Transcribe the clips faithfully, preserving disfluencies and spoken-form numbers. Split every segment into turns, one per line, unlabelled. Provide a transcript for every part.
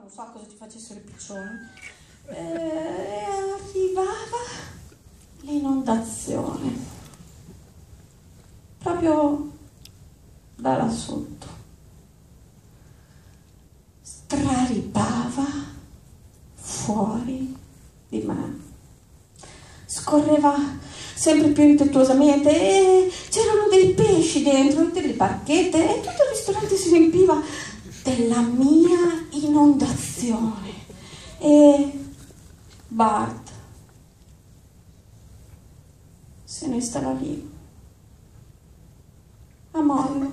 non so cosa ti facessero i piccioni, e arrivava l'inondazione, proprio da là sotto, straripava fuori di me, scorreva sempre più impetuosamente e c'erano dei pesci dentro e delle barchette e tutto il ristorante si riempiva della mia inondazione. E Bart se ne stava lì a mollo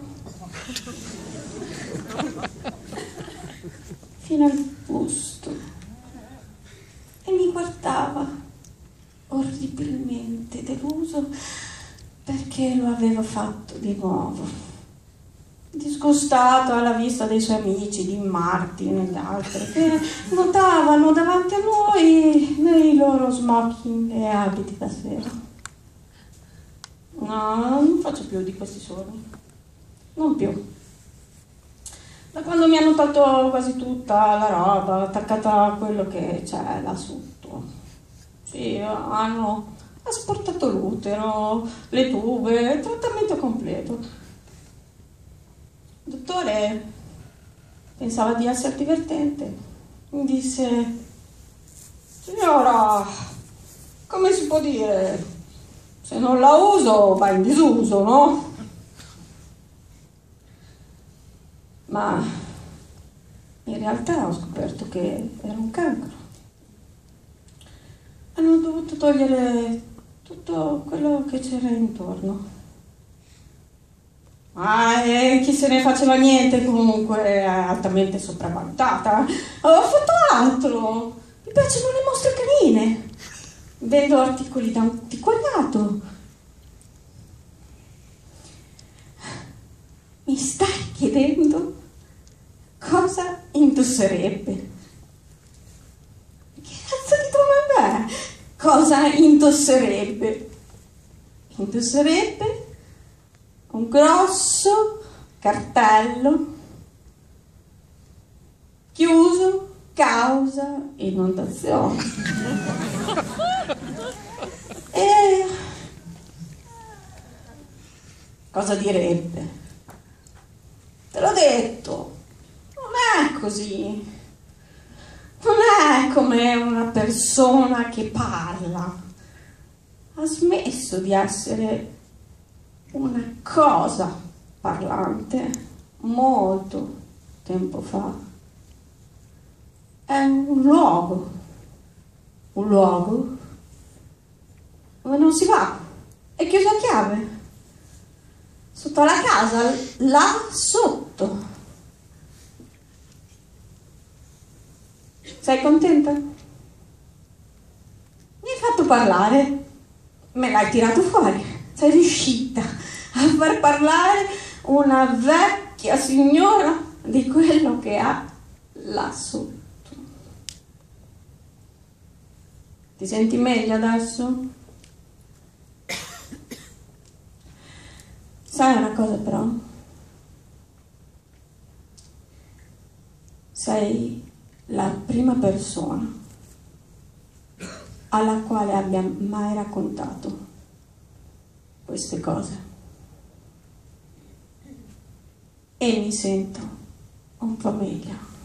fino al busto e mi guardava orribilmente deluso perché lo aveva fatto di nuovo, disgustato alla vista dei suoi amici, di Martin e gli altri, che nuotavano davanti a noi nei loro smoking e abiti da sera. No, non faccio più di questi sogni, non più. Da quando mi hanno tolto quasi tutta la roba, attaccata a quello che c'è là sotto. Sì, hanno asportato l'utero, le tube, il trattamento completo. Il dottore pensava di essere divertente. Mi disse: signora, come si può dire? Se non la uso va in disuso, no? Ma in realtà ho scoperto che era un cancro. Hanno dovuto togliere tutto quello che c'era intorno. Ma eh, chi se ne faceva niente, comunque è altamente sopravvalutata. Ho fatto altro. Mi piacciono le mostre canine. Vendo articoli da antiquariato. Mi stai chiedendo cosa indosserebbe? Che cazzo di domanda è? Cosa indosserebbe? Indosserebbe un grosso cartello chiuso causa inondazione. E cosa direbbe? Te l'ho detto, non è così. Non è come una persona che parla. Ha smesso di essere una cosa parlante molto tempo fa. È un luogo, un luogo dove non si va, è chiuso a chiave, sotto la casa, là sotto. Sei contenta? Mi hai fatto parlare, me l'hai tirato fuori, sei riuscita a far parlare una vecchia signora di quello che ha là sotto. Ti senti meglio adesso? Sai una cosa però? Sei la prima persona alla quale abbia mai raccontato queste cose. E mi sento un po' meglio.